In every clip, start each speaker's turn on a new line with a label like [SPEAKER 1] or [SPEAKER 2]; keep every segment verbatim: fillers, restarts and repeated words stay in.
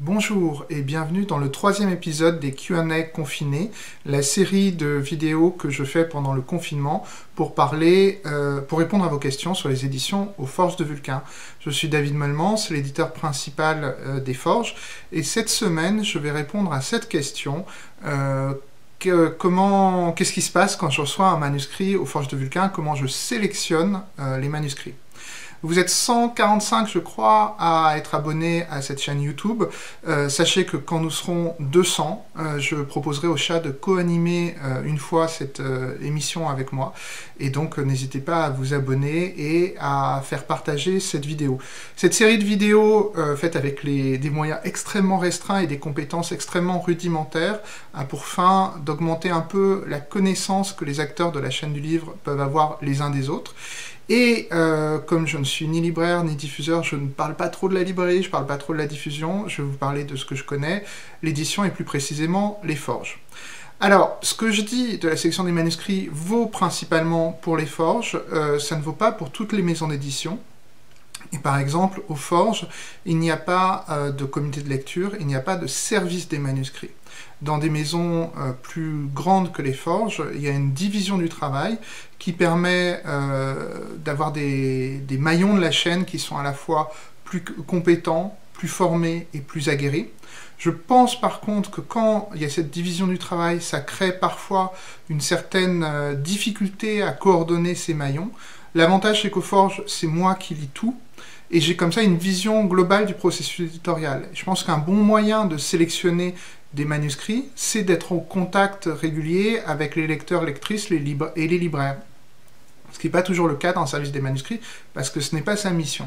[SPEAKER 1] Bonjour et bienvenue dans le troisième épisode des Q and A confinés, la série de vidéos que je fais pendant le confinement pour parler, euh, pour répondre à vos questions sur les éditions aux Forges de Vulcain. Je suis David Meulemans, l'éditeur principal euh, des Forges, et cette semaine je vais répondre à cette question. Euh, que, comment, qu'est-ce qui se passe quand je reçois un manuscrit aux Forges de Vulcain? Comment je sélectionne euh, les manuscrits? Vous êtes cent quarante-cinq, je crois, à être abonnés à cette chaîne YouTube. Euh, sachez que quand nous serons deux cents, euh, je proposerai au chat de co-animer euh, une fois cette euh, émission avec moi. Et donc, euh, n'hésitez pas à vous abonner et à faire partager cette vidéo. Cette série de vidéos euh, faite avec les, des moyens extrêmement restreints et des compétences extrêmement rudimentaires a pour fin d'augmenter un peu la connaissance que les acteurs de la chaîne du livre peuvent avoir les uns des autres. Et euh, comme je ne suis ni libraire ni diffuseur, je ne parle pas trop de la librairie, je ne parle pas trop de la diffusion, je vais vous parler de ce que je connais, l'édition et plus précisément les forges. Alors, ce que je dis de la sélection des manuscrits vaut principalement pour les forges, euh, ça ne vaut pas pour toutes les maisons d'édition. Et par exemple, aux forges, il n'y a pas euh, de comité de lecture, il n'y a pas de service des manuscrits. Dans des maisons euh, plus grandes que les forges, il y a une division du travail qui permet euh, d'avoir des, des maillons de la chaîne qui sont à la fois plus compétents, plus formés et plus aguerris. Je pense par contre que quand il y a cette division du travail, ça crée parfois une certaine euh, difficulté à coordonner ces maillons. L'avantage, c'est qu'aux forges, c'est moi qui lis tout, et j'ai comme ça une vision globale du processus éditorial. Je pense qu'un bon moyen de sélectionner des manuscrits, c'est d'être en contact régulier avec les lecteurs, lectrices les libres et les libraires. Ce qui n'est pas toujours le cas dans le service des manuscrits, parce que ce n'est pas sa mission.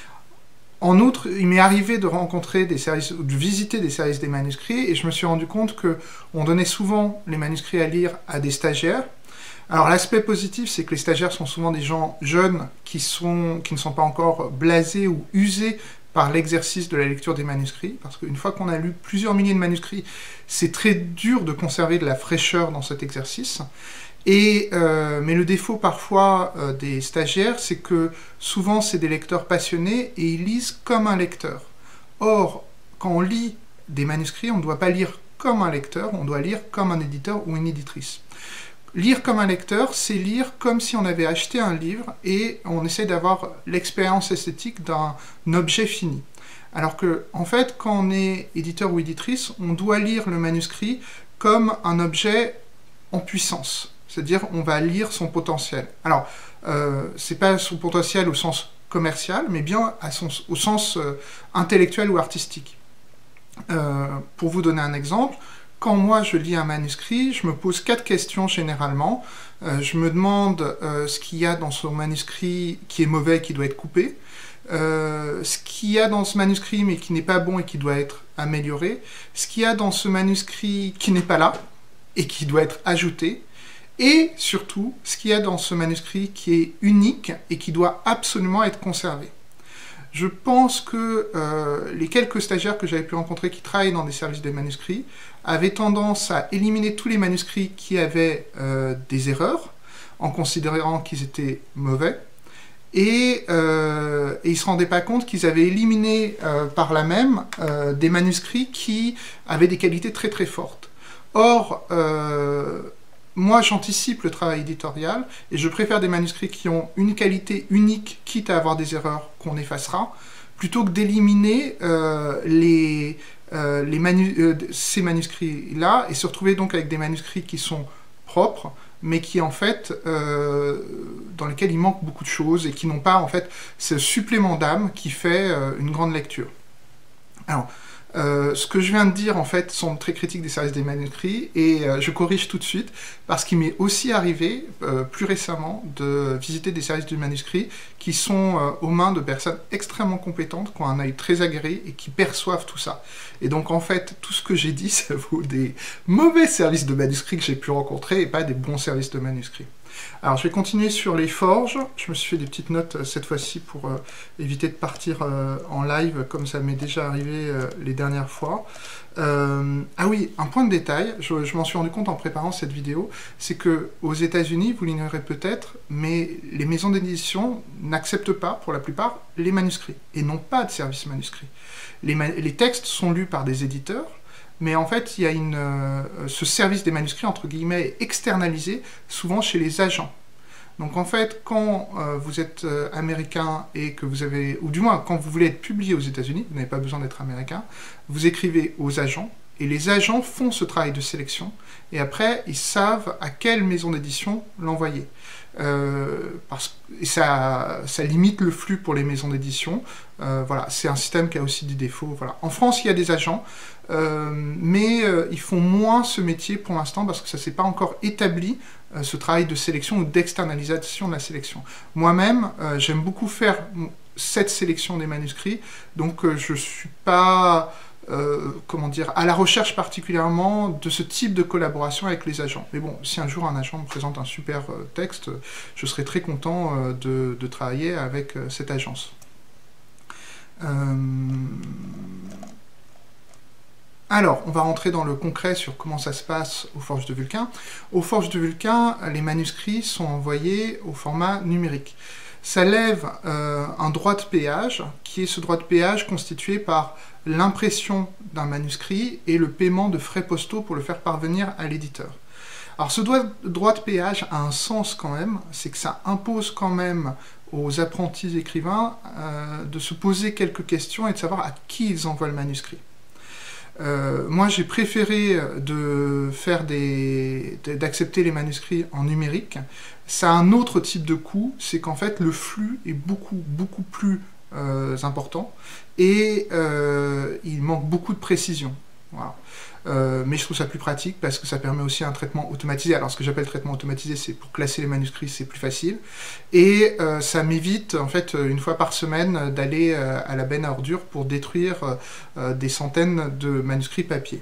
[SPEAKER 1] En outre, il m'est arrivé de rencontrer des services, ou de visiter des services des manuscrits, et je me suis rendu compte qu'on donnait souvent les manuscrits à lire à des stagiaires. Alors l'aspect positif, c'est que les stagiaires sont souvent des gens jeunes qui, sont, qui ne sont pas encore blasés ou usés par l'exercice de la lecture des manuscrits, parce qu'une fois qu'on a lu plusieurs milliers de manuscrits, c'est très dur de conserver de la fraîcheur dans cet exercice. Et, euh, mais le défaut parfois euh, des stagiaires, c'est que souvent c'est des lecteurs passionnés et ils lisent comme un lecteur. Or, quand on lit des manuscrits, on ne doit pas lire comme un lecteur, on doit lire comme un éditeur ou une éditrice. Lire comme un lecteur, c'est lire comme si on avait acheté un livre et on essaie d'avoir l'expérience esthétique d'un objet fini. Alors que, en fait, quand on est éditeur ou éditrice, on doit lire le manuscrit comme un objet en puissance. C'est-à-dire, on va lire son potentiel. Alors, euh, c'est pas son potentiel au sens commercial, mais bien à son, au sens euh, intellectuel ou artistique. Euh, pour vous donner un exemple, quand moi je lis un manuscrit, je me pose quatre questions généralement. Euh, je me demande euh, ce qu'il y a dans ce manuscrit qui est mauvais et qui doit être coupé, euh, ce qu'il y a dans ce manuscrit mais qui n'est pas bon et qui doit être amélioré, ce qu'il y a dans ce manuscrit qui n'est pas là et qui doit être ajouté, et surtout ce qu'il y a dans ce manuscrit qui est unique et qui doit absolument être conservé. Je pense que euh, les quelques stagiaires que j'avais pu rencontrer qui travaillent dans des services des manuscrits avaient tendance à éliminer tous les manuscrits qui avaient euh, des erreurs, en considérant qu'ils étaient mauvais, et, euh, et ils ne se rendaient pas compte qu'ils avaient éliminé euh, par là même euh, des manuscrits qui avaient des qualités très très fortes. Or, euh, moi, j'anticipe le travail éditorial et je préfère des manuscrits qui ont une qualité unique, quitte à avoir des erreurs qu'on effacera, plutôt que d'éliminer euh, les, euh, les manu euh, ces manuscrits-là et se retrouver donc avec des manuscrits qui sont propres, mais qui en fait, euh, dans lesquels il manque beaucoup de choses et qui n'ont pas en fait ce supplément d'âme qui fait euh, une grande lecture. Alors, Euh, ce que je viens de dire, en fait, sont très critiques des services des manuscrits, et euh, je corrige tout de suite, parce qu'il m'est aussi arrivé, euh, plus récemment, de visiter des services du manuscrit qui sont euh, aux mains de personnes extrêmement compétentes, qui ont un œil très aguerri et qui perçoivent tout ça. Et donc, en fait, tout ce que j'ai dit, ça vaut des mauvais services de manuscrits que j'ai pu rencontrer, et pas des bons services de manuscrits. Alors, je vais continuer sur les forges. Je me suis fait des petites notes euh, cette fois-ci pour euh, éviter de partir euh, en live comme ça m'est déjà arrivé euh, les dernières fois. Euh, ah oui, un point de détail, je, je m'en suis rendu compte en préparant cette vidéo, c'est que aux États-Unis, vous l'ignorez peut-être, mais les maisons d'édition n'acceptent pas, pour la plupart, les manuscrits et n'ont pas de service manuscrit. Les, ma les textes sont lus par des éditeurs, mais en fait, il y a une, euh, ce service des manuscrits, entre guillemets, est externalisé, souvent chez les agents. Donc en fait, quand euh, vous êtes euh, américain et que vous avez, ou du moins quand vous voulez être publié aux États-Unis, vous n'avez pas besoin d'être américain, vous écrivez aux agents, et les agents font ce travail de sélection, et après, ils savent à quelle maison d'édition l'envoyer. Euh, parce et ça, ça limite le flux pour les maisons d'édition. Euh, voilà, c'est un système qui a aussi des défauts. Voilà. En France, il y a des agents, euh, mais euh, ils font moins ce métier pour l'instant parce que ça ne s'est pas encore établi, euh, ce travail de sélection ou d'externalisation de la sélection. Moi-même, euh, j'aime beaucoup faire cette sélection des manuscrits, donc euh, je ne suis pas... Euh, comment dire, à la recherche particulièrement de ce type de collaboration avec les agents. Mais bon, si un jour un agent me présente un super euh, texte, je serai très content euh, de, de travailler avec euh, cette agence. Euh... Alors, on va rentrer dans le concret sur comment ça se passe aux Forges de Vulcain. Aux Forges de Vulcain, les manuscrits sont envoyés au format numérique. Ça lève euh, un droit de péage, qui est ce droit de péage constitué par l'impression d'un manuscrit et le paiement de frais postaux pour le faire parvenir à l'éditeur. Alors ce droit, droit de péage a un sens quand même, c'est que ça impose quand même aux apprentis écrivains euh, de se poser quelques questions et de savoir à qui ils envoient le manuscrit. Euh, moi j'ai préféré de faire des, d'accepter les manuscrits en numérique. Ça a un autre type de coût, c'est qu'en fait le flux est beaucoup beaucoup plus euh, important et euh, il manque beaucoup de précision. Voilà. Euh, mais je trouve ça plus pratique parce que ça permet aussi un traitement automatisé. Alors ce que j'appelle traitement automatisé, c'est pour classer les manuscrits, c'est plus facile. Et euh, ça m'évite, en fait, une fois par semaine, d'aller euh, à la benne à ordures pour détruire euh, des centaines de manuscrits papier.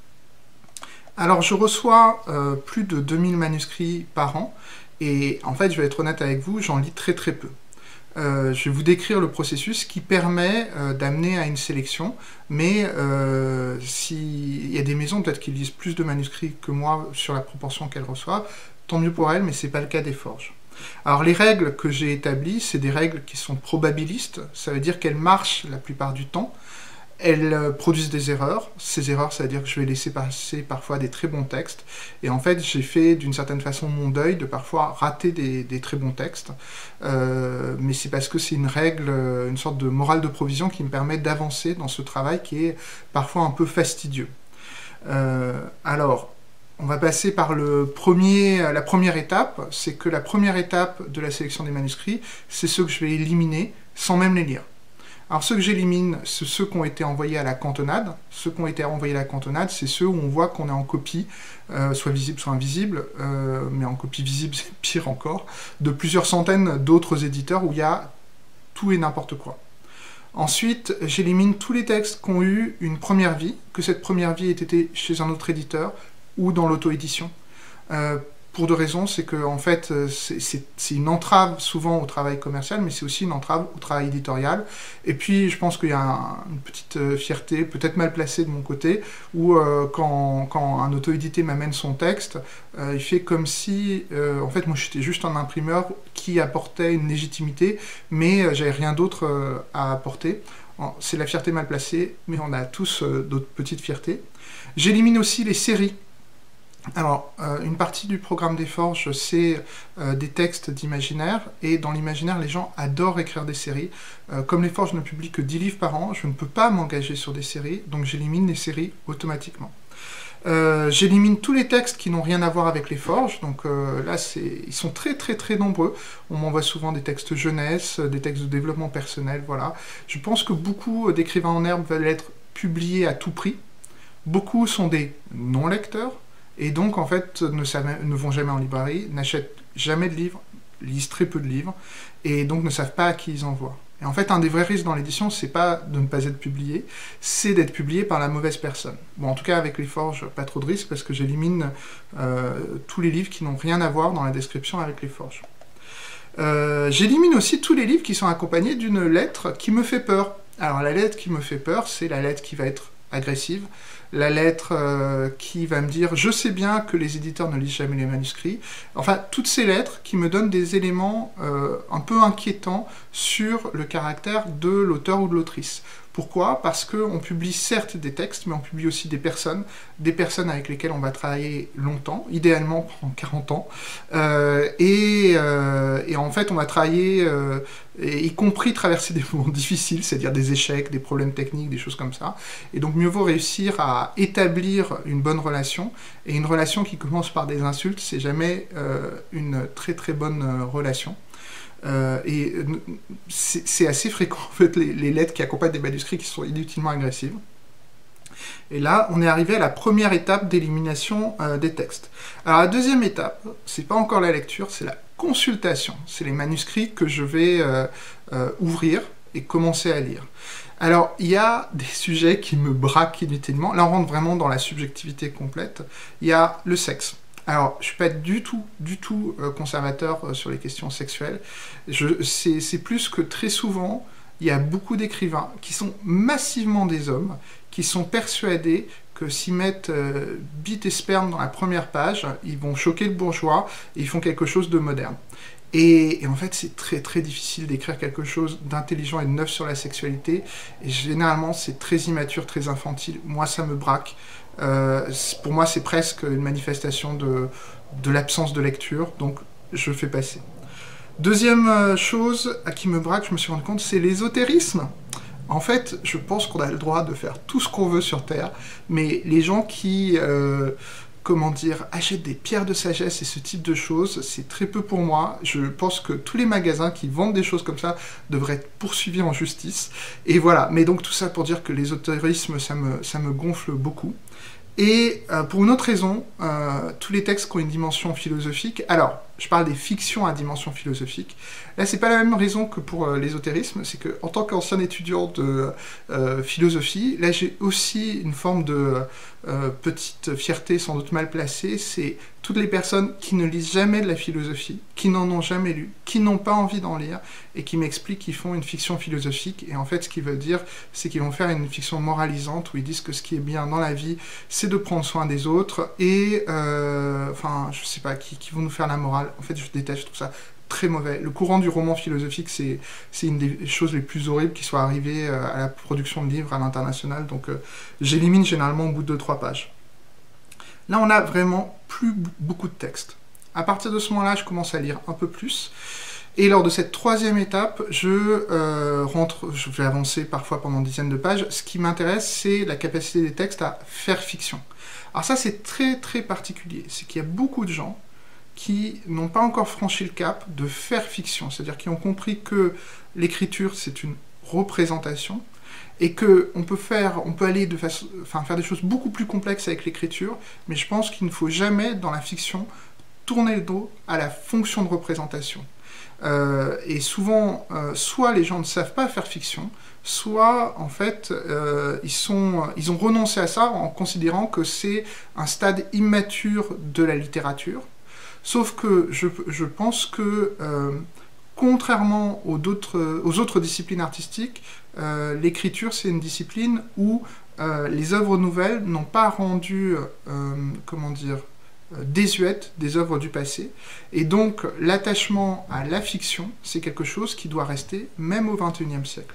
[SPEAKER 1] Alors je reçois euh, plus de deux mille manuscrits par an, et en fait, je vais être honnête avec vous, j'en lis très très peu. Euh, je vais vous décrire le processus qui permet euh, d'amener à une sélection, mais euh, s'il y a des maisons peut-être qui lisent plus de manuscrits que moi sur la proportion qu'elles reçoivent, tant mieux pour elles, mais ce n'est pas le cas des forges. Alors les règles que j'ai établies, c'est des règles qui sont probabilistes, ça veut dire qu'elles marchent la plupart du temps. Elles euh, produisent des erreurs. Ces erreurs, ça veut dire que je vais laisser passer parfois des très bons textes. Et en fait, j'ai fait d'une certaine façon mon deuil de parfois rater des, des très bons textes. Euh, mais c'est parce que c'est une règle, une sorte de morale de provision qui me permet d'avancer dans ce travail qui est parfois un peu fastidieux. Euh, alors, on va passer par le premier, la première étape. C'est que la première étape de la sélection des manuscrits, c'est ceux que je vais éliminer sans même les lire. Alors ceux que j'élimine, c'est ceux qui ont été envoyés à la cantonade. Ceux qui ont été envoyés à la cantonade, c'est ceux où on voit qu'on est en copie, euh, soit visible, soit invisible, euh, mais en copie visible, c'est pire encore, de plusieurs centaines d'autres éditeurs où il y a tout et n'importe quoi. Ensuite, j'élimine tous les textes qui ont eu une première vie, que cette première vie ait été chez un autre éditeur ou dans l'auto-édition. Euh, Pour deux raisons, c'est que en fait, c'est une entrave souvent au travail commercial, mais c'est aussi une entrave au travail éditorial. Et puis, je pense qu'il y a un, une petite fierté, peut-être mal placée de mon côté, où euh, quand, quand un auto-édité m'amène son texte, euh, il fait comme si, euh, en fait, moi j'étais juste un imprimeur qui apportait une légitimité, mais euh, j'avais rien d'autre euh, à apporter. C'est la fierté mal placée, mais on a tous euh, d'autres petites fiertés. J'élimine aussi les séries. Alors, euh, une partie du programme des Forges, c'est euh, des textes d'imaginaire, et dans l'imaginaire, les gens adorent écrire des séries. Euh, comme les Forges ne publient que dix livres par an, je ne peux pas m'engager sur des séries, donc j'élimine les séries automatiquement. Euh, j'élimine tous les textes qui n'ont rien à voir avec les Forges, donc euh, là, ils sont très très très nombreux. On m'envoie souvent des textes jeunesse, des textes de développement personnel, voilà. Je pense que beaucoup d'écrivains en herbe veulent être publiés à tout prix. Beaucoup sont des non-lecteurs, et donc, en fait, ne, savent, ne vont jamais en librairie, n'achètent jamais de livres, lisent très peu de livres, et donc ne savent pas à qui ils envoient. Et en fait, un des vrais risques dans l'édition, c'est pas de ne pas être publié, c'est d'être publié par la mauvaise personne. Bon, en tout cas, avec les forges, pas trop de risques, parce que j'élimine euh, tous les livres qui n'ont rien à voir dans la description avec les forges. Euh, j'élimine aussi tous les livres qui sont accompagnés d'une lettre qui me fait peur. Alors, la lettre qui me fait peur, c'est la lettre qui va être agressive, la lettre euh, qui va me dire « je sais bien que les éditeurs ne lisent jamais les manuscrits », enfin, toutes ces lettres qui me donnent des éléments euh, un peu inquiétants sur le caractère de l'auteur ou de l'autrice. Pourquoi? Parce qu'on publie certes des textes, mais on publie aussi des personnes, des personnes avec lesquelles on va travailler longtemps, idéalement pendant quarante ans, euh, et, euh, et en fait on va travailler, euh, et, y compris traverser des moments difficiles, c'est-à-dire des échecs, des problèmes techniques, des choses comme ça, et donc mieux vaut réussir à établir une bonne relation, et une relation qui commence par des insultes, c'est jamais euh, une très très bonne euh, relation. Euh, et c'est assez fréquent en fait les, les lettres qui accompagnent des manuscrits qui sont inutilement agressives. Et là, on est arrivé à la première étape d'élimination euh, des textes. Alors la deuxième étape, c'est pas encore la lecture, c'est la consultation. C'est les manuscrits que je vais euh, euh, ouvrir et commencer à lire. Alors, il y a des sujets qui me braquent inutilement. Là, on rentre vraiment dans la subjectivité complète. Il y a le sexe. Alors, je ne suis pas du tout, du tout euh, conservateur euh, sur les questions sexuelles. C'est plus que très souvent, il y a beaucoup d'écrivains qui sont massivement des hommes, qui sont persuadés que s'ils mettent euh, bite et sperme dans la première page, ils vont choquer le bourgeois et ils font quelque chose de moderne. Et, et en fait, c'est très très difficile d'écrire quelque chose d'intelligent et de neuf sur la sexualité. Et généralement, c'est très immature, très infantile. Moi, ça me braque. Euh, pour moi, c'est presque une manifestation de, de l'absence de lecture, donc je fais passer. Deuxième chose à qui me braque, je me suis rendu compte, c'est l'ésotérisme. En fait, je pense qu'on a le droit de faire tout ce qu'on veut sur Terre, mais les gens qui, euh, comment dire, achètent des pierres de sagesse et ce type de choses, c'est très peu pour moi. Je pense que tous les magasins qui vendent des choses comme ça devraient être poursuivis en justice. Et voilà, mais donc tout ça pour dire que l'ésotérisme, ça me, ça me gonfle beaucoup. Et euh, pour une autre raison, euh, tous les textes qui ont une dimension philosophique, alors, je parle des fictions à dimension philosophique, là, c'est pas la même raison que pour euh, l'ésotérisme, c'est que en tant qu'ancien étudiant de euh, philosophie, là, j'ai aussi une forme de euh, petite fierté, sans doute mal placée, c'est toutes les personnes qui ne lisent jamais de la philosophie, qui n'en ont jamais lu, qui n'ont pas envie d'en lire, et qui m'expliquent qu'ils font une fiction philosophique, et en fait, ce qu'ils veulent dire, c'est qu'ils vont faire une fiction moralisante, où ils disent que ce qui est bien dans la vie, c'est de prendre soin des autres, et, euh, enfin, je sais pas, qui, qui vont nous faire la morale. En fait, je déteste tout ça. Très mauvais. Le courant du roman philosophique, c'est une des choses les plus horribles qui soient arrivées euh, à la production de livres à l'international, donc euh, j'élimine généralement au bout de deux trois pages. Là, on n'a vraiment plus beaucoup de texte. À partir de ce moment-là, je commence à lire un peu plus, et lors de cette troisième étape, je euh, rentre, je vais avancer parfois pendant une dizaine de pages. Ce qui m'intéresse, c'est la capacité des textes à faire fiction. Alors ça, c'est très très particulier. C'est qu'il y a beaucoup de gens qui n'ont pas encore franchi le cap de faire fiction, c'est-à-dire qui ont compris que l'écriture, c'est une représentation, et qu'on peut faire, on peut aller de façon, enfin, faire des choses beaucoup plus complexes avec l'écriture, mais je pense qu'il ne faut jamais, dans la fiction, tourner le dos à la fonction de représentation. Euh, et souvent, euh, soit les gens ne savent pas faire fiction, soit, en fait, euh, ils, sont, ils ont renoncé à ça en considérant que c'est un stade immature de la littérature. Sauf que je, je pense que, euh, contrairement aux, autres, aux autres disciplines artistiques, euh, l'écriture, c'est une discipline où euh, les œuvres nouvelles n'ont pas rendu, euh, comment dire, désuètes des œuvres du passé. Et donc, l'attachement à la fiction, c'est quelque chose qui doit rester même au vingt et unième siècle.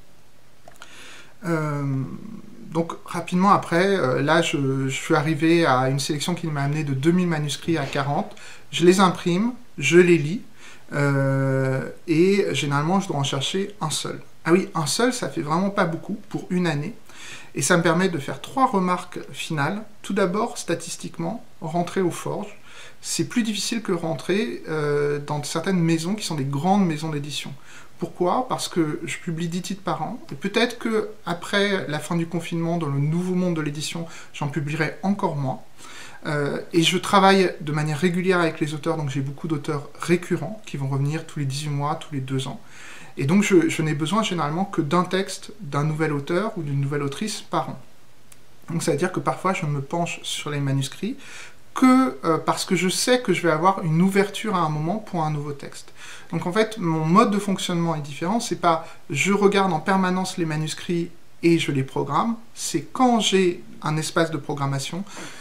[SPEAKER 1] Euh, donc, rapidement après, euh, là, je, je suis arrivé à une sélection qui m'a amené de deux mille manuscrits à quarante. Je les imprime, je les lis, euh, et généralement, je dois en chercher un seul. Ah oui, un seul, ça fait vraiment pas beaucoup pour une année. Et ça me permet de faire trois remarques finales. Tout d'abord, statistiquement, rentrer aux forges, c'est plus difficile que rentrer euh, dans certaines maisons qui sont des grandes maisons d'édition. Pourquoi? Parce que je publie dix titres par an, et peut-être qu'après la fin du confinement, dans le nouveau monde de l'édition, j'en publierai encore moins. Euh, et je travaille de manière régulière avec les auteurs, donc j'ai beaucoup d'auteurs récurrents qui vont revenir tous les dix-huit mois, tous les deux ans. Et donc je, je n'ai besoin généralement que d'un texte d'un nouvel auteur ou d'une nouvelle autrice par an. Donc ça veut dire que parfois je me penche sur les manuscrits que euh, parce que je sais que je vais avoir une ouverture à un moment pour un nouveau texte. Donc en fait, mon mode de fonctionnement est différent, c'est pas je regarde en permanence les manuscrits et je les programme, c'est quand j'ai un espace de programmation,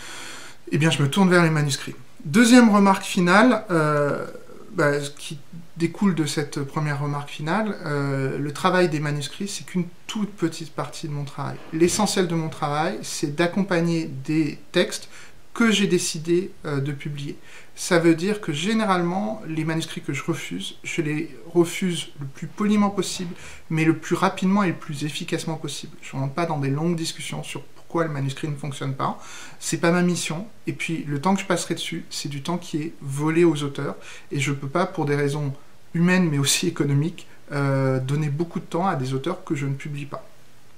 [SPEAKER 1] eh bien je me tourne vers les manuscrits. Deuxième remarque finale, euh, bah, qui découle de cette première remarque finale, euh, le travail des manuscrits, c'est qu'une toute petite partie de mon travail. L'essentiel de mon travail, c'est d'accompagner des textes que j'ai décidé euh, de publier. Ça veut dire que généralement, les manuscrits que je refuse, je les refuse le plus poliment possible, mais le plus rapidement et le plus efficacement possible. Je ne rentre pas dans des longues discussions sur pourquoi le manuscrit ne fonctionne pas. C'est pas ma mission. Et puis, le temps que je passerai dessus, c'est du temps qui est volé aux auteurs. Et je ne peux pas, pour des raisons humaines, mais aussi économiques, euh, donner beaucoup de temps à des auteurs que je ne publie pas.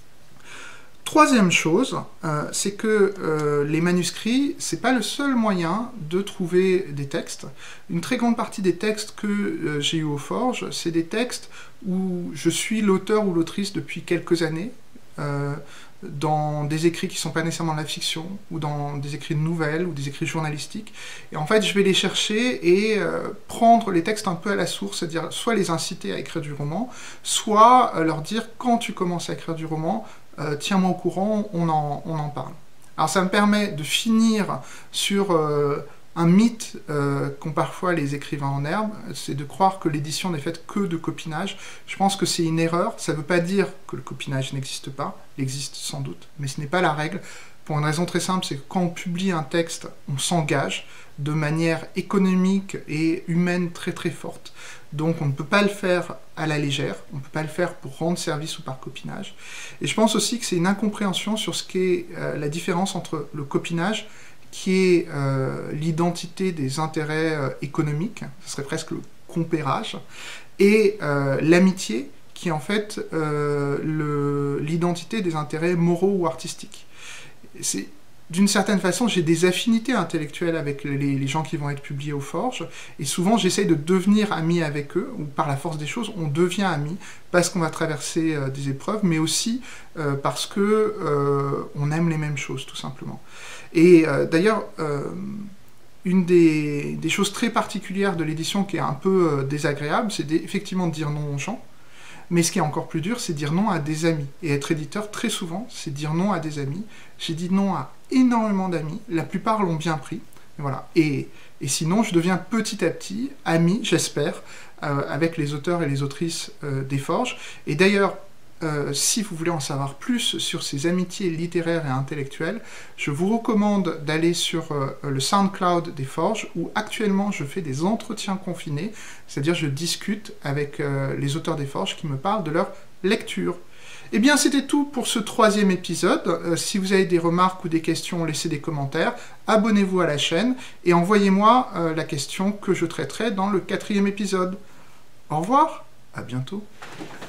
[SPEAKER 1] Troisième chose, euh, c'est que euh, les manuscrits, c'est pas le seul moyen de trouver des textes. Une très grande partie des textes que euh, j'ai eu aux Forges, c'est des textes où je suis l'auteur ou l'autrice depuis quelques années, euh, dans des écrits qui ne sont pas nécessairement de la fiction, ou dans des écrits de nouvelles, ou des écrits journalistiques. Et en fait, je vais les chercher et euh, prendre les textes un peu à la source, c'est-à-dire soit les inciter à écrire du roman, soit euh, leur dire, quand tu commences à écrire du roman, Euh, tiens-moi au courant, on en, on en parle. Alors ça me permet de finir sur euh, un mythe euh, qu'ont parfois les écrivains en herbe, c'est de croire que l'édition n'est faite que de copinage. Je pense que c'est une erreur, ça ne veut pas dire que le copinage n'existe pas, il existe sans doute, mais ce n'est pas la règle, pour une raison très simple, c'est que quand on publie un texte, on s'engage de manière économique et humaine très très forte. Donc on ne peut pas le faire à la légère, on ne peut pas le faire pour rendre service ou par copinage. Et je pense aussi que c'est une incompréhension sur ce qu'est euh, la différence entre le copinage, qui est euh, l'identité des intérêts euh, économiques, ce serait presque le compérage, et euh, l'amitié, qui est en fait euh, l'identité des intérêts moraux ou artistiques. C'est d'une certaine façon, j'ai des affinités intellectuelles avec les, les gens qui vont être publiés aux Forges, et souvent j'essaye de devenir ami avec eux, ou par la force des choses, on devient ami, parce qu'on va traverser euh, des épreuves, mais aussi euh, parce que euh, on aime les mêmes choses, tout simplement. Et euh, d'ailleurs, euh, une des, des choses très particulières de l'édition qui est un peu euh, désagréable, c'est effectivement de dire non aux gens, mais ce qui est encore plus dur, c'est dire non à des amis. Et être éditeur, très souvent, c'est dire non à des amis. J'ai dit non à énormément d'amis, la plupart l'ont bien pris. Voilà. Et, et sinon, je deviens petit à petit ami, j'espère, euh, avec les auteurs et les autrices euh, des Forges. Et d'ailleurs, euh, si vous voulez en savoir plus sur ces amitiés littéraires et intellectuelles, je vous recommande d'aller sur euh, le SoundCloud des Forges, où actuellement je fais des entretiens confinés, c'est-à-dire je discute avec euh, les auteurs des Forges qui me parlent de leur lecture. Eh bien, c'était tout pour ce troisième épisode. Euh, si vous avez des remarques ou des questions, laissez des commentaires, abonnez-vous à la chaîne et envoyez-moi euh, la question que je traiterai dans le quatrième épisode. Au revoir, à bientôt.